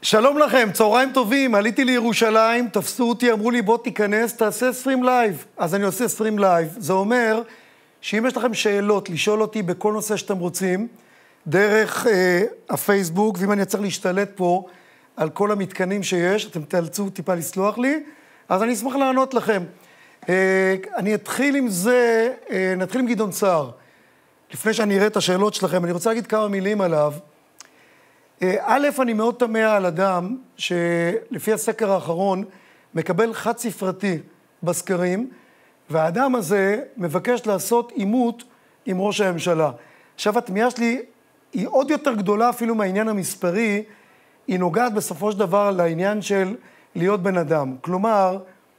שלום לכם, צהריים טובים, עליתי לירושלים, תפסו אותי, אמרו לי בוא תיכנס, תעשה סטרים לייב. אז אני עושה סטרים לייב. זה אומר שאם יש לכם שאלות, לשאול אותי בכל נושא שאתם רוצים, דרך הפייסבוק, ואם אני צריך להשתלט פה על כל המתקנים שיש, אתם תאלצו טיפה לסלוח לי, אז אני אשמח לענות לכם. אני אתחיל עם זה, נתחיל עם גדעון סער. לפני שאני אראה את השאלות שלכם, אני רוצה להגיד כמה מילים עליו. א', אני מאוד תמה על אדם שלפי הסקר האחרון מקבל חד ספרתי בסקרים, והאדם הזה מבקש לעשות עימות עם ראש הממשלה. עכשיו, התמיהה שלי היא עוד יותר גדולה אפילו מהעניין המספרי, היא נוגעת בסופו של דבר לעניין של להיות בן אדם. כלומר,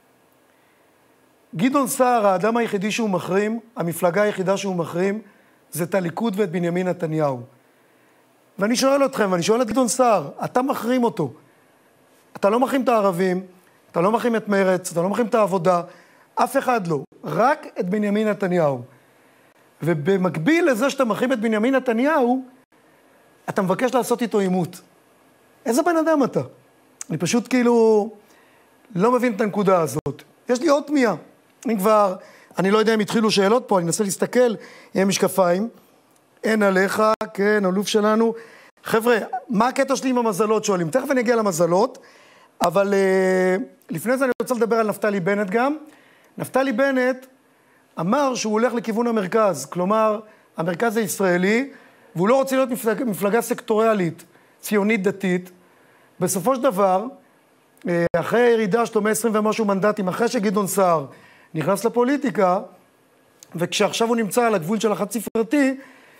גדעון סער, האדם היחידי שהוא מחרים, המפלגה היחידה שהוא מחרים, זה את הליכוד ואת בנימין נתניהו. ואני שואל אתכם, ואני שואל את גדעון סער, אתה מחרים אותו. אתה לא מחרים את הערבים, אתה לא מחרים את מרץ, אתה לא מחרים את העבודה, אף אחד לא, רק את בנימין נתניהו. ובמקביל לזה שאתה מחרים את בנימין נתניהו, אתה מבקש לעשות איתו עימות. איזה בן אדם אתה? אני פשוט כאילו לא מבין את הנקודה הזאת. יש לי עוד תמיהה. אם כבר, אני לא יודע אם התחילו שאלות פה, אני אנסה להסתכל עם משקפיים. אין עליך, כן, אלוף שלנו. חבר'ה, מה הקטע שלי עם המזלות שואלים? תכף אני אגיע למזלות, אבל לפני זה אני רוצה לדבר על נפתלי בנט גם. נפתלי בנט אמר שהוא הולך לכיוון המרכז, כלומר, המרכז הישראלי, והוא לא רוצה להיות מפלגה סקטוריאלית, ציונית דתית. בסופו של דבר, אחרי הירידה שלו 120 ומשהו מנדטים, אחרי שגדעון סער נכנס לפוליטיקה, וכשעכשיו הוא נמצא על הגבול של החד ספרתי,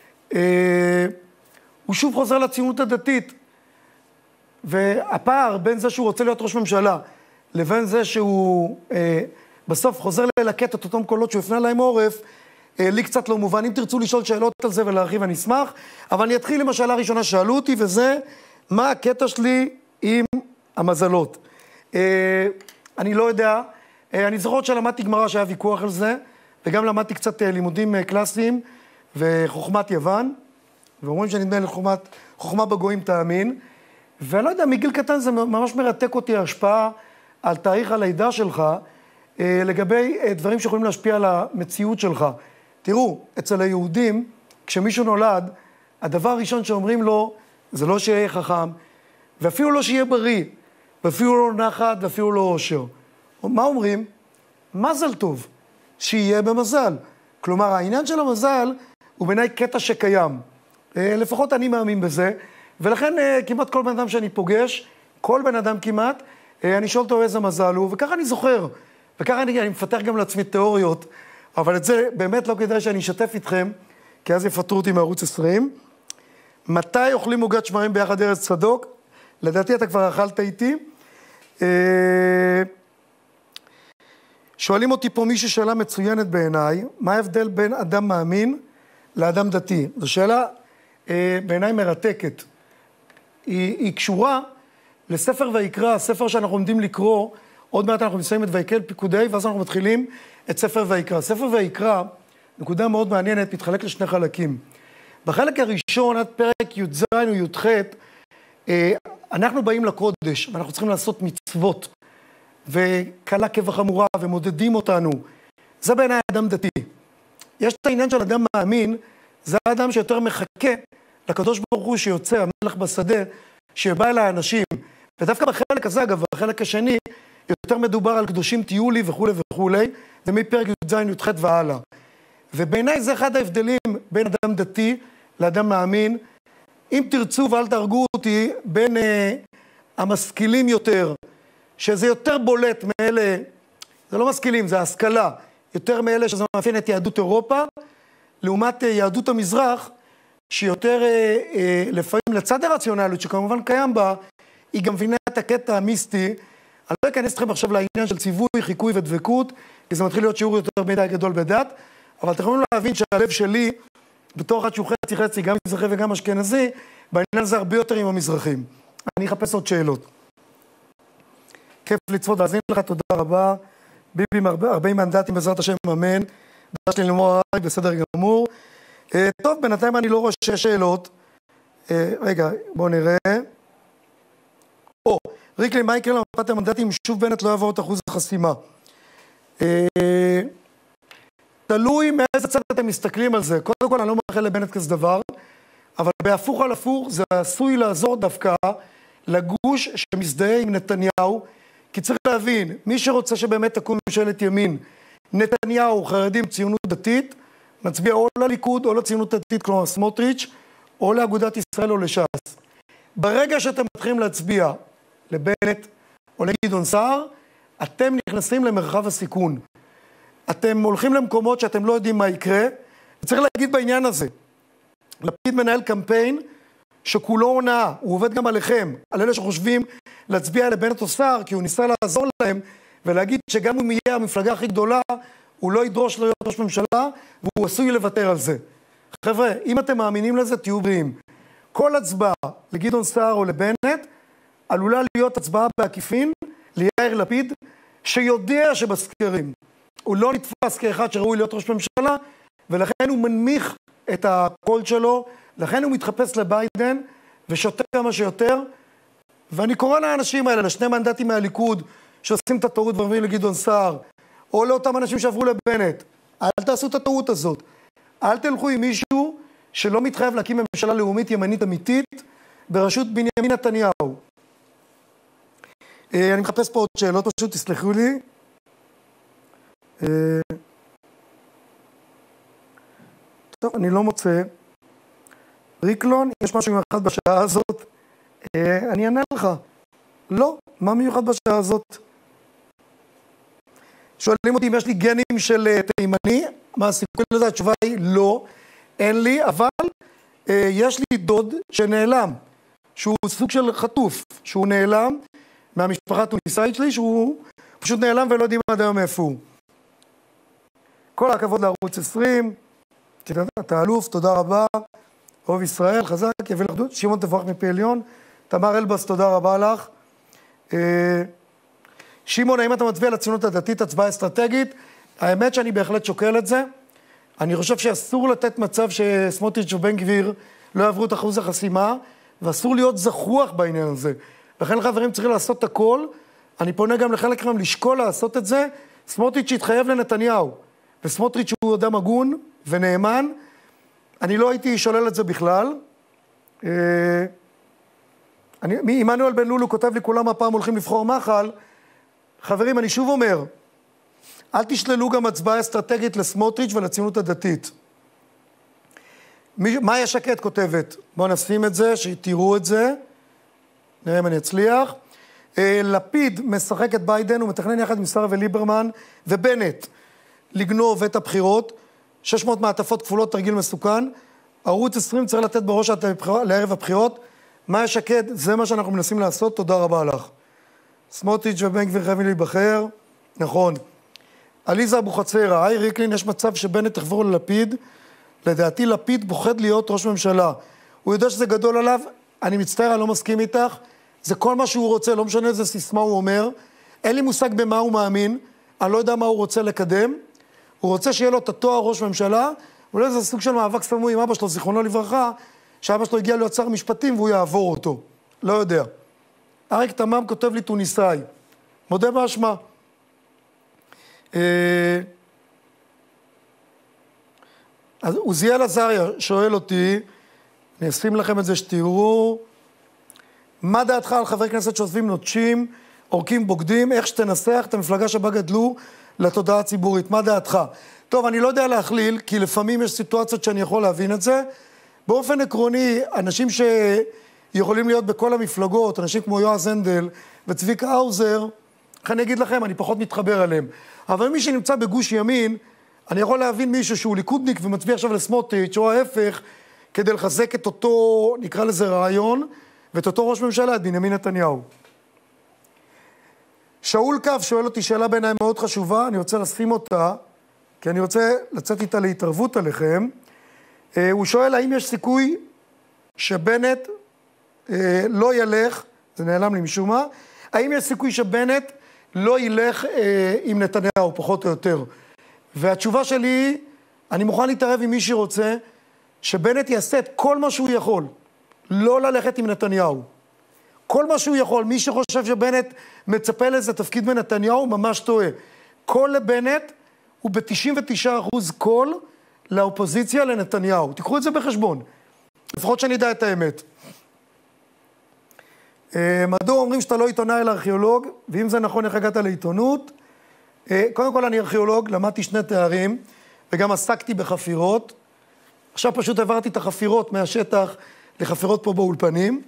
הוא שוב חוזר לציונות הדתית. והפער בין זה שהוא רוצה להיות ראש ממשלה, לבין זה שהוא בסוף חוזר ללקט את אותם קולות שהוא הפנה להם עורף, לי קצת לא מובן. אם תרצו לשאול שאלות על זה ולהרחיב, אני אשמח. אבל אני אתחיל עם השאלה הראשונה שאלו אותי, וזה, מה הקטע שלי עם המזלות? אני לא יודע. אני זוכר שלמדתי גמרא שהיה ויכוח על זה, וגם למדתי קצת לימודים קלאסיים וחוכמת יוון, ואומרים שנדמה לחוכמה בגויים תאמין. ואני לא יודע, מגיל קטן זה ממש מרתק אותי ההשפעה על תאריך הלידה שלך, לגבי דברים שיכולים להשפיע על המציאות שלך. תראו, אצל היהודים, כשמישהו נולד, הדבר הראשון שאומרים לו, זה לא שיהיה חכם, ואפילו לא שיהיה בריא, ואפילו לא נחת, ואפילו לא אושר. מה אומרים? מזל טוב, שיהיה במזל. כלומר, העניין של המזל הוא בעיניי קטע שקיים. לפחות אני מאמין בזה, ולכן כמעט כל בן אדם שאני פוגש, כל בן אדם כמעט, אני שואל אותו איזה מזל הוא, וככה אני זוכר. וככה אני מפתח גם לעצמי תיאוריות, אבל את זה באמת לא כדאי שאני אשתף איתכם, כי אז יפטרו אותי מערוץ 20. מתי אוכלים עוגת שמרים ביחד ארץ צדוק? לדעתי אתה כבר אכלת איתי. שואלים אותי פה מישהו שאלה מצוינת בעיניי, מה ההבדל בין אדם מאמין לאדם דתי? זו שאלה בעיניי מרתקת. היא קשורה לספר ויקרא, הספר שאנחנו עומדים לקרוא, עוד מעט אנחנו מסיימים את ויקל פיקודי, ואז אנחנו מתחילים את ספר ויקרא. ספר ויקרא, נקודה מאוד מעניינת, מתחלק לשני חלקים. בחלק הראשון, עד פרק י"ז או י"ח, אנחנו באים לקודש, ואנחנו צריכים לעשות מצוות, וקלה כבחמורה, ומודדים אותנו. זה בעיניי אדם דתי. יש את העניין של אדם מאמין, זה האדם שיותר מחכה לקדוש ברוך הוא שיוצא, המלך בשדה, שבא אל האנשים. ודווקא בחלק הזה, אגב, בחלק השני, יותר מדובר על קדושים תהיו לי וכו' וכו', זה מפרק י"ז י"ח והלאה. ובעיניי זה אחד ההבדלים בין אדם דתי לאדם מאמין. אם תרצו ואל תהרגו אותי, בין המשכילים יותר, שזה יותר בולט מאלה, זה לא משכילים, זה השכלה, יותר מאלה שזה מאפיין את יהדות אירופה, לעומת יהדות המזרח, שיותר לפעמים לצד הרציונליות, שכמובן קיים בה, היא גם מבינה את הקטע המיסטי. אני לא אכנס אתכם עכשיו לעניין של ציווי, חיקוי ודבקות, כי זה מתחיל להיות שיעור יותר מדי גדול בדת, אבל אתם יכולים להבין שהלב שלי, בתור אחד שהוא חצי חצי, גם מזרחי וגם אשכנזי, בעניין הזה הרבה יותר עם המזרחים. אני אחפש עוד שאלות. כיף לצפות, להאזין לך, תודה רבה. ביבי עם 40 מנדטים בעזרת השם, אמן. דעה שלי לאמור הרג, בסדר גמור. טוב, בינתיים אני לא רואה 6 שאלות. רגע, בואו נראה. או, ריקלין, מה יקרה למפת המנדטים אם שוב בנט לא יעבור את אחוז החסימה? תלוי מאיזה צד אתם מסתכלים על זה. קודם כל, אני לא מאחל לבנט כזה דבר, אבל בהפוך על הפוך זה עשוי לעזור דווקא לגוש שמזדהה עם נתניהו, כי צריך להבין, מי שרוצה שבאמת תקום ממשלת ימין, נתניהו, חרדים, ציונות דתית, מצביע או לליכוד או לציונות דתית, כלומר סמוטריץ', או לאגודת ישראל או לש"ס. ברגע שאתם מתחילים להצביע לבנט או לגדעון סער, אתם נכנסים למרחב הסיכון. אתם הולכים למקומות שאתם לא יודעים מה יקרה. צריך להגיד בעניין הזה, לפיד מנהל קמפיין שכולו הונאה, הוא עובד גם עליכם, על אלה שחושבים להצביע לבנט או סער, כי הוא ניסה לעזור להם ולהגיד שגם אם יהיה המפלגה הכי גדולה, הוא לא ידרוש להיות ראש ממשלה, והוא עשוי לוותר על זה. חבר'ה, אם אתם מאמינים לזה, תהיו בריאים. כל הצבעה לגדעון סער או לבנט, עלולה להיות הצבעה בעקיפין ליאיר לפיד, שיודע שבסקרים הוא לא נתפס כאחד שראוי להיות ראש ממשלה, ולכן הוא מנמיך את הקול שלו, לכן הוא מתחפש לביידן ושוטר כמה שיותר, ואני קורא לאנשים האלה, לשני מנדטים מהליכוד, שעושים את הטעות ומביאים לגדעון סער, או לאותם אנשים שעברו לבנט, אל תעשו את הטעות הזאת. אל תלכו עם מישהו שלא מתחייב להקים ממשלה לאומית ימנית אמיתית בראשות בנימין נתניהו. אני מחפש פה עוד שאלות, פשוט תסלחו לי. טוב, אני לא מוצא. ריקלון, יש משהו מיוחד בשעה הזאת? אני אענה לך. לא, מה מיוחד בשעה הזאת? שואלים אותי אם יש לי גנים של תימני, מה הסיכוי לזה? התשובה היא לא, אין לי, אבל יש לי דוד שנעלם, שהוא סוג של חטוף, שהוא נעלם מהמשפחה התוניסאית שלי, שהוא פשוט נעלם ולא יודעים עד היום איפה הוא. כל הכבוד לערוץ 20, אתה אלוף, תודה רבה, אוהב ישראל, חזק, יביא לאחדות, שמעון תברך מפי עליון, תמר אלבס, תודה רבה לך. שמעון, האם אתה מצביע לציונות הדתית, הצבעה אסטרטגית? האמת שאני בהחלט שוקל את זה. אני חושב שאסור לתת מצב שסמוטריץ' ובן גביר לא יעברו את אחוז החסימה, ואסור להיות זחוח בעניין הזה. לכן חברים צריכים לעשות את הכל. אני פונה גם לחלק מהם לשקול לעשות את זה. סמוטריץ' התחייב לנתניהו, וסמוטריץ' הוא אדם הגון ונאמן. אני לא הייתי שולל את זה בכלל. עמנואל בן לולו כותב לי, כולם הפעם הולכים לבחור מחל. חברים, אני שוב אומר, אל תשללו גם הצבעה אסטרטגית לסמוטריץ' ולציונות הדתית. מאיה שקד כותבת, בואו נשים את זה, שתראו את זה, נראה אם אני אצליח. לפיד משחק את ביידן, הוא מתכנן יחד עם סער וליברמן ובנט לגנוב את הבחירות, 600 מעטפות כפולות, תרגיל מסוכן. ערוץ 20 צריך לתת בראש לערב הבחירות. מאיה שקד, זה מה שאנחנו מנסים לעשות, תודה רבה לך. סמוטריץ' ובן גביר חייבים להיבחר, נכון. עליזה אבוחצירא, היי ריקלין, יש מצב שבנט תחבור ללפיד, לדעתי לפיד פוחד להיות ראש ממשלה. הוא יודע שזה גדול עליו, אני מצטער, אני לא מסכים איתך, זה כל מה שהוא רוצה, לא משנה איזה סיסמה הוא אומר, אין לי מושג במה הוא מאמין, אני לא יודע מה הוא רוצה לקדם, הוא רוצה שיהיה לו את התואר ראש ממשלה, אולי זה סוג של מאבק סמוי עם אבא שלו, זיכרונו לברכה, שאבא שלו הגיע להיות שר משפטים והוא יעבור אותו, לא יודע. אריק תמם כותב לי תוניסאי, מודה באשמה. אז עוזיאל עזריה שואל אותי, אני אשים לכם את זה שתראו, מה דעתך על חברי כנסת שעוזבים נוטשים, אורקים בוגדים, איך שתנסח את המפלגה שבה גדלו לתודעה הציבורית, מה דעתך? טוב, אני לא יודע להכליל, כי לפעמים יש סיטואציות שאני יכול להבין את זה. באופן עקרוני, אנשים שיכולים להיות בכל המפלגות, אנשים כמו יועז הנדל וצביקה האוזר, אני אגיד לכם, אני פחות מתחבר עליהם. אבל מי שנמצא בגוש ימין, אני יכול להבין מישהו שהוא ליכודניק ומצביע עכשיו לסמוטריץ' או ההפך, כדי לחזק את אותו, נקרא לזה רעיון, ואת אותו ראש ממשלה, את בנימין נתניהו. שאול קו שואל אותי שאלה בעיניי מאוד חשובה, אני רוצה לשים אותה, כי אני רוצה לצאת איתה להתערבות עליכם. הוא שואל, האם יש סיכוי שבנט לא ילך, זה נעלם לי משום מה, האם יש סיכוי שבנט לא ילך עם נתניהו, פחות או יותר? והתשובה שלי היא, אני מוכן להתערב עם מי שרוצה, שבנט יעשה את כל מה שהוא יכול, לא ללכת עם נתניהו. כל מה שהוא יכול. מי שחושב שבנט מצפה לזה תפקיד בנתניהו, ממש טועה. קול לבנט הוא ב-99% קול לאופוזיציה לנתניהו. תיקחו את זה בחשבון. לפחות שאני אדע את האמת. מדוע אומרים שאתה לא עיתונאי אלא ארכיאולוג, ואם זה נכון, איך הגעת לעיתונות? קודם כל אני ארכיאולוג, למדתי 2 תארים, וגם עסקתי בחפירות. עכשיו פשוט עברתי את החפירות מהשטח לחפירות פה באולפנים.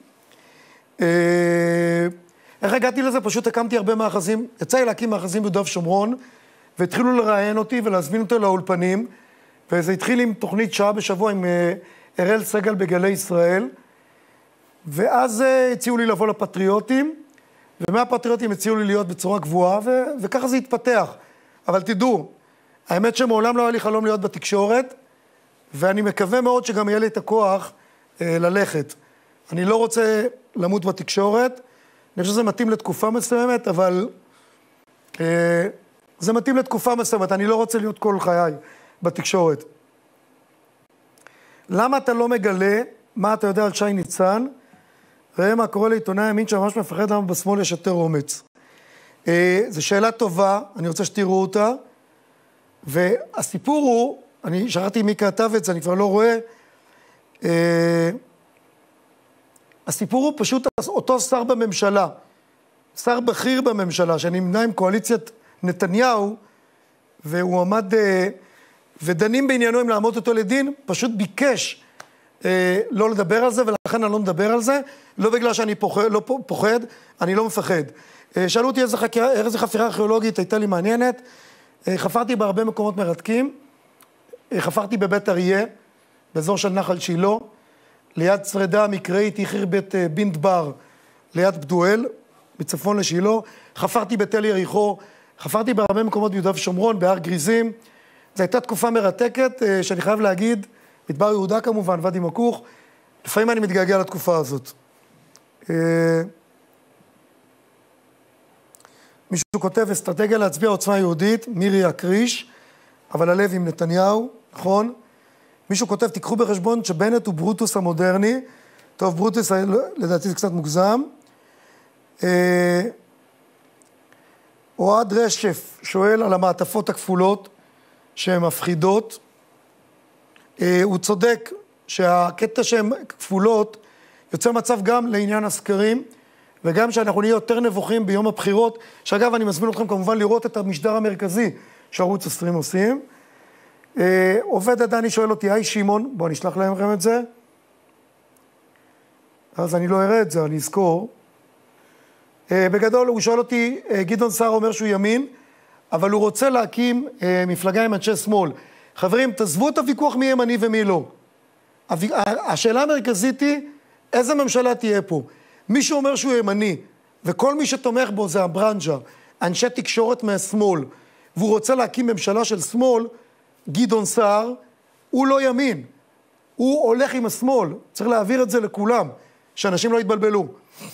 איך הגעתי לזה? פשוט הקמתי הרבה מאחזים, יצא לי להקים מאחזים ביהודה ושומרון, והתחילו לראיין אותי ולהזמין אותי לאולפנים, וזה התחיל עם תוכנית שעה בשבוע עם אראל סגל בגלי ישראל, ואז הציעו לי לבוא לפטריוטים, ומהפטריוטים הציעו לי להיות בצורה גבוהה, וככה זה התפתח. אבל תדעו, האמת שמעולם לא היה לי חלום להיות בתקשורת, ואני מקווה מאוד שגם יהיה לי את הכוח ללכת. אני לא רוצה למות בתקשורת, אני חושב שזה מתאים לתקופה מסוימת, אבל זה מתאים לתקופה מסוימת, אני לא רוצה להיות כל חיי בתקשורת. למה אתה לא מגלה מה אתה יודע על שי ניצן? ראה מה קורא לעיתונאי ימין שממש מפחד למה בשמאל יש יותר אומץ. זו שאלה טובה, אני רוצה שתראו אותה, והסיפור הוא, אני שכחתי מי כתב את זה, אני כבר לא רואה, הסיפור הוא פשוט אותו שר בממשלה, שר בכיר בממשלה, שנמנה עם קואליציית נתניהו, והוא עמד, ודנים בעניינו אם לעמוד אותו לדין, פשוט ביקש לא לדבר על זה, ולכן אני לא מדבר על זה, לא בגלל שאני פוחד, אני לא מפחד. שאלו אותי איזה חפירה ארכיאולוגית הייתה לי מעניינת, חפרתי בהרבה מקומות מרתקים, חפרתי בבית אריה, באזור של נחל שילה, ליד שרידה המקראית, יחיר בית בינט בר, ליד בדואל, בצפון לשילה, חפרתי בתל יריחו, חפרתי בהרבה מקומות ביהודה ושומרון, בהר גריזים, זו הייתה תקופה מרתקת, שאני חייב להגיד, מדבר יהודה כמובן, ואדי מכוך, לפעמים אני מתגעגע לתקופה הזאת. מישהו כותב, אסטרטגיה להצביע עוצמה יהודית, מירי הקריש, אבל הלב עם נתניהו, נכון? מישהו כותב, תיקחו בחשבון שבנט הוא ברוטוס המודרני, טוב, ברוטוס לדעתי זה קצת מוגזם. אוהד רשף שואל על המעטפות הכפולות, שהן מפחידות. הוא צודק שהקטע שהן כפולות יוצר מצב גם לעניין הסקרים, וגם שאנחנו נהיה יותר נבוכים ביום הבחירות, שאגב אני מזמין אתכם כמובן לראות את המשדר המרכזי שערוץ 20 עושים. עובד עדני שואל אותי, היי שמעון, בואו נשלח לכם את זה. אז אני לא אראה את זה, אני אזכור. בגדול הוא שואל אותי, גדעון סער אומר שהוא ימין, אבל הוא רוצה להקים מפלגה עם אנשי שמאל. חברים, תעזבו את הוויכוח מי ימני ומי לא. השאלה המרכזית היא, איזה ממשלה תהיה פה? מי שאומר שהוא ימני, וכל מי שתומך בו זה הברנג'ה, אנשי תקשורת מהשמאל, והוא רוצה להקים ממשלה של שמאל, גדעון סער, הוא לא ימין. הוא הולך עם השמאל. צריך להעביר את זה לכולם, שאנשים לא יתבלבלו.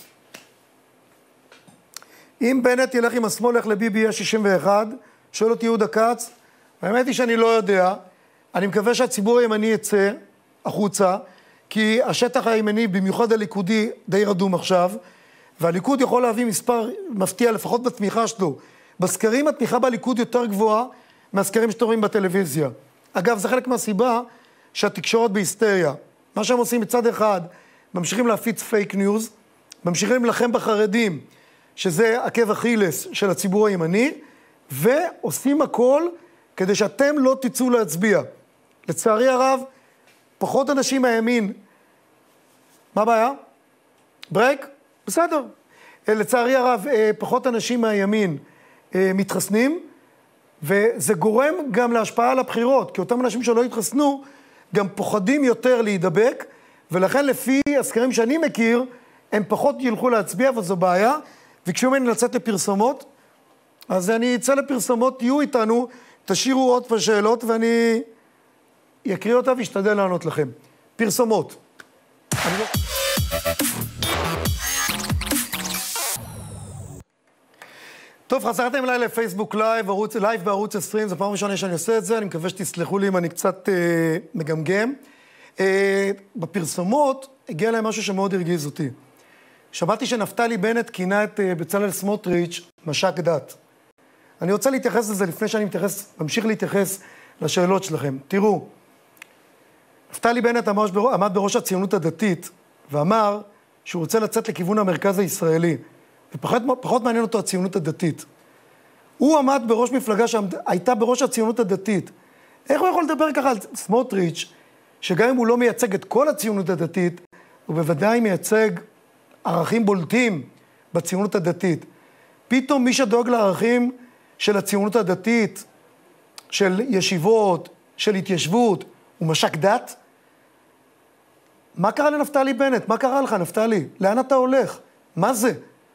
אם בנט ילך עם השמאל, ילך לביבי יהיה 61, שואל אותי יהודה כץ, האמת היא שאני לא יודע, אני מקווה שהציבור הימני יצא החוצה, כי השטח הימני, במיוחד הליכודי, די רדום עכשיו, והליכוד יכול להביא מספר מפתיע, לפחות בתמיכה שלו. בסקרים התמיכה בליכוד יותר גבוהה, מהסקרים שאתם רואים בטלוויזיה. אגב, זה חלק מהסיבה שהתקשורת בהיסטריה. מה שהם עושים מצד אחד, ממשיכים להפיץ פייק ניוז, ממשיכים להילחם בחרדים, שזה עקב אכילס של הציבור הימני, ועושים הכל כדי שאתם לא תצאו להצביע. לצערי הרב, פחות אנשים מהימין. מה הבעיה? ברייק? בסדר. לצערי הרב, פחות אנשים מהימין מתחסנים, וזה גורם גם להשפעה על הבחירות, כי אותם אנשים שלא התחסנו, גם פוחדים יותר להידבק, ולכן לפי הסקרים שאני מכיר, הם פחות ילכו להצביע, וזו בעיה, וכשהוא ממני לצאת לפרסומות, אז אני אצא לפרסומות, תהיו איתנו, תשאירו עוד שאלות, ואני אקריא אותה ואשתדל לענות לכם. פרסומות. טוב, חזרתם אליי לפייסבוק לייב, לייב בערוץ 20, זו פעם ראשונה שאני עושה את זה, אני מקווה שתסלחו לי אם אני קצת מגמגם. בפרסומות הגיע להם משהו שמאוד הרגיז אותי. שמעתי שנפתלי בנט כינה את בצלאל סמוטריץ' מש"ק דת. אני רוצה להתייחס לזה לפני שאני ממשיך להתייחס לשאלות שלכם. תראו, נפתלי בנט עמד בראש הציונות הדתית, ואמר שהוא רוצה לצאת לכיוון המרכז הישראלי, ופחות מעניין אותו הציונות הדתית. הוא עמד בראש מפלגה שהייתה בראש הציונות הדתית. איך הוא יכול לדבר ככה על סמוטריץ', שגם אם הוא לא מייצג את כל הציונות הדתית, הוא בוודאי מייצג ערכים בולטים בציונות הדתית. פתאום מי שדואג לערכים של הציונות הדתית, של ישיבות, של התיישבות, הוא מש"ק דת? מה קרה לנפתלי בנט? מה קרה לך, נפתלי? לאן אתה הולך? מה זה?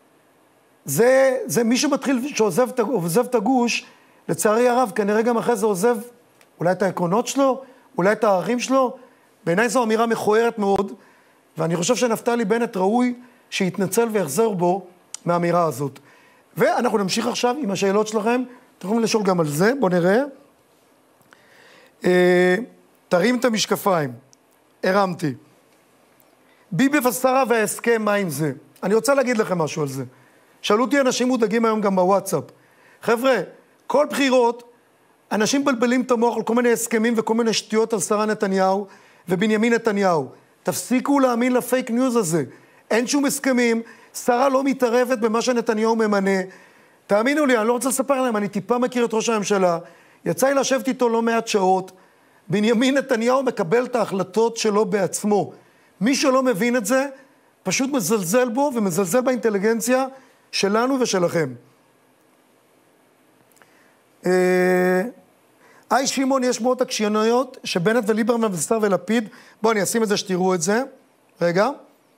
זה מי שמתחיל, שעוזב את הגוש, לצערי הרב, כנראה גם אחרי זה עוזב אולי את העקרונות שלו, אולי את הערכים שלו. בעיניי זו אמירה מכוערת מאוד, ואני חושב שנפתלי בנט ראוי שיתנצל ויחזר בו מהאמירה הזאת. ואנחנו נמשיך עכשיו עם השאלות שלכם, אתם יכולים לשאול גם על זה, בואו נראה. תרים את המשקפיים, הרמתי. ביבי ושרה וההסכם, מה עם זה? אני רוצה להגיד לכם משהו על זה. שאלו אותי אנשים מודאגים היום גם בוואטסאפ. חבר'ה, כל בחירות, אנשים בלבלים את המוח על כל מיני הסכמים וכל מיני שטויות על שרה נתניהו ובנימין נתניהו. תפסיקו להאמין לפייק ניוז הזה. אין שום הסכמים, שרה לא מתערבת במה שנתניהו ממנה. תאמינו לי, אני לא רוצה לספר להם, אני טיפה מכיר את ראש הממשלה. יצא לי לשבת איתו לא מעט שעות. בנימין נתניהו מקבל את ההחלטות שלו בעצמו. מי שלא מבין את זה, פשוט מזלזל בו ומזלזל באינטליגנציה שלנו ושלכם. שמעון, יש מאוד הקשייניות שבנט וליברמן וסער ולפיד, בואו אני אשים את זה שתראו את זה. רגע.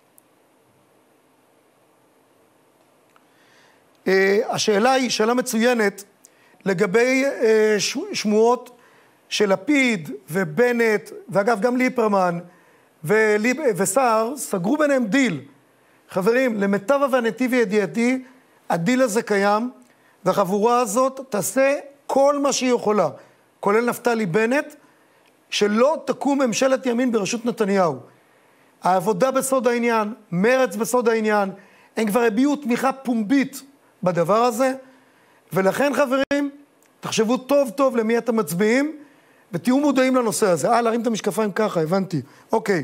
השאלה היא שאלה מצוינת לגבי שמועות של לפיד ובנט, ואגב גם ליברמן וסער, סגרו ביניהם דיל. חברים, למיטב הבנתי וידיעתי, הדיל הזה קיים, והחבורה הזאת תעשה כל מה שהיא יכולה, כולל נפתלי בנט, שלא תקום ממשלת ימין בראשות נתניהו. העבודה בסוד העניין, מרץ בסוד העניין, הם כבר הביעו תמיכה פומבית בדבר הזה, ולכן חברים, תחשבו טוב טוב למי אתם מצביעים, ותהיו מודעים לנושא הזה. להרים את המשקפיים ככה, הבנתי. אוקיי.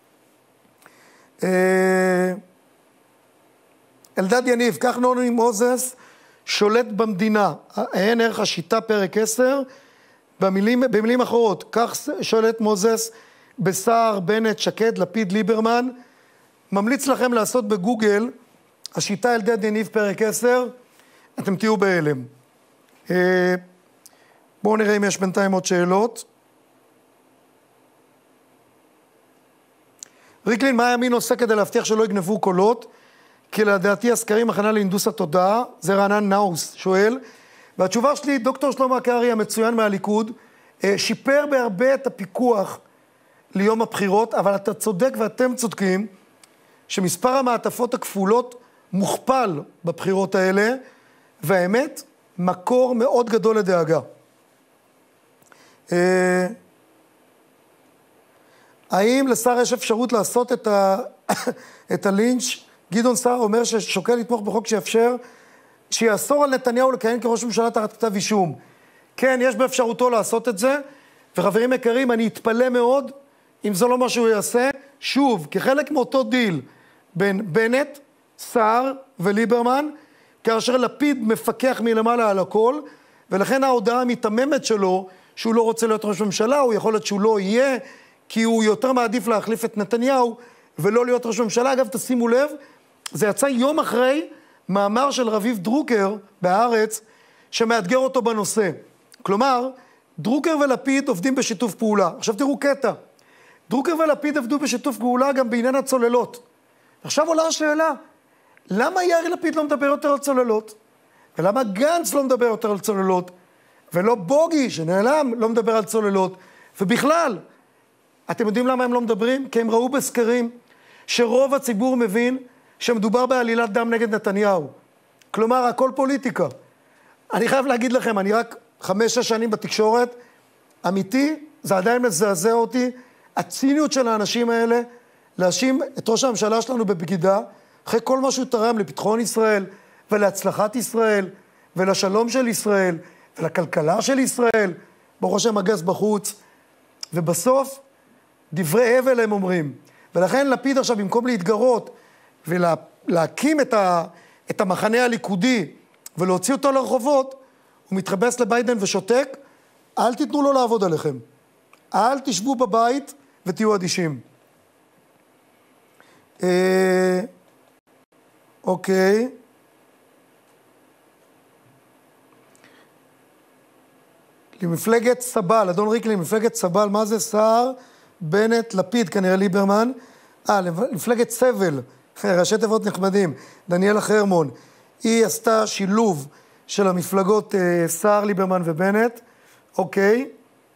אלדד יניב, כך נוני מוזס שולט במדינה. אין ערך השיטה פרק 10, במילים אחרות, כך שולט מוזס בסער, בנט, שקד, לפיד, ליברמן. ממליץ לכם לעשות בגוגל, השיטה אלדד יניב פרק 10, אתם תהיו בהלם. בואו נראה אם יש בינתיים עוד שאלות. ריקלין, מה הימין עושה כדי להבטיח שלא יגנבו קולות? כי לדעתי הסקרים הכנה להנדוס התודעה, זה רענן נאוס שואל. והתשובה שלי, דוקטור שלמה קרעי המצוין מהליכוד, שיפר בהרבה את הפיקוח ליום הבחירות, אבל אתה צודק ואתם צודקים, שמספר המעטפות הכפולות מוכפל בבחירות האלה, והאמת, מקור מאוד גדול לדאגה. האם לשר יש אפשרות לעשות את הלינץ'? גדעון סער אומר ששוקל לתמוך בחוק שיאסור על נתניהו לכהן כראש ממשלה תחת כתב אישום. כן, יש באפשרותו לעשות את זה, וחברים יקרים, אני אתפלא מאוד אם זה לא מה שהוא יעשה, שוב, כחלק מאותו דיל בין בנט, סער וליברמן, כאשר לפיד מפקח מלמעלה על הכל, ולכן ההודעה המתממת שלו, שהוא לא רוצה להיות ראש ממשלה, הוא יכול להיות שהוא לא יהיה, כי הוא יותר מעדיף להחליף את נתניהו, ולא להיות ראש ממשלה. אגב, תשימו לב, זה יצא יום אחרי מאמר של רביב דרוקר בהארץ, שמאתגר אותו בנושא. כלומר, דרוקר ולפיד עובדים בשיתוף פעולה. עכשיו תראו קטע. דרוקר ולפיד עבדו בשיתוף פעולה גם בעניין הצוללות. עכשיו עולה השאלה, למה יאיר לפיד לא מדבר יותר על צוללות? ולמה גנץ לא מדבר יותר על צוללות? ולא בוגי, שנעלם, לא מדבר על צוללות? ובכלל, אתם יודעים למה הם לא מדברים? כי הם ראו בסקרים שרוב הציבור מבין שמדובר בעלילת דם נגד נתניהו. כלומר, הכל פוליטיקה. אני חייב להגיד לכם, אני רק 5-6 שנים בתקשורת, אמיתי, זה עדיין מזעזע אותי, הציניות של האנשים האלה, להאשים את ראש הממשלה שלנו בבגידה, אחרי כל מה שהוא תרם לביטחון ישראל, ולהצלחת ישראל, ולשלום של ישראל, ולכלכלה של ישראל, ברוך השם הגז בחוץ, ובסוף דברי הבל הם אומרים. ולכן לפיד עכשיו, במקום להתגרות ולהקים את המחנה הליכודי ולהוציא אותו לרחובות, הוא מתחבס לביידן ושותק. אל תיתנו לו לעבוד עליכם. אל תשבו בבית ותהיו אדישים. אוקיי. למפלגת סבל, אדון ריקלי, למפלגת סבל, מה זה סער? בנט, לפיד, כנראה ליברמן. למפלגת סבל, ראשי תיבות נחמדים, דניאלה חרמון. היא עשתה שילוב של המפלגות סער, ליברמן ובנט. אוקיי.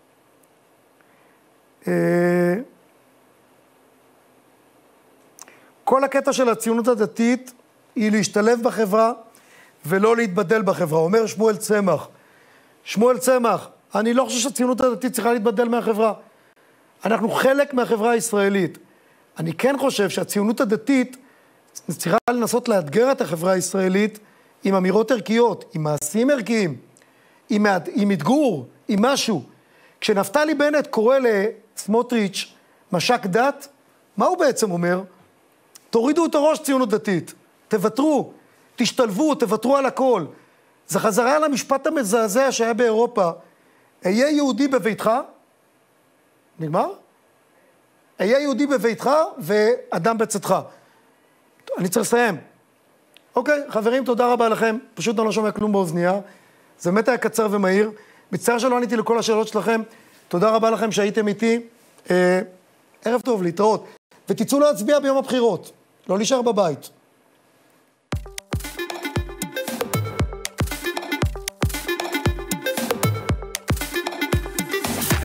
כל הקטע של הציונות הדתית היא להשתלב בחברה ולא להתבדל בחברה. אומר שמואל צמח. שמואל צמח, אני לא חושב שהציונות הדתית צריכה להתבדל מהחברה. אנחנו חלק מהחברה הישראלית. אני כן חושב שהציונות הדתית צריכה לנסות לאתגר את החברה הישראלית עם אמירות ערכיות, עם מעשים ערכיים, עם אתגור, עם משהו. כשנפתלי בנט קורא לסמוטריץ' משק דת, מה הוא בעצם אומר? תורידו את הראש ציונות דתית, תוותרו, תשתלבו, תוותרו על הכל. זה חזרה על המשפט המזעזע שהיה באירופה, היה יהודי בביתך, נגמר? היה יהודי בביתך ואדם בצאתך. אני צריך לסיים. אוקיי, חברים, תודה רבה לכם. פשוט אני לא שומע כלום באוזנייה. זה באמת היה קצר ומהיר. מצטער שלא עניתי לכל השאלות שלכם. תודה רבה לכם שהייתם איתי. ערב טוב, להתראות. ותצאו להצביע ביום הבחירות. לא להישאר בבית.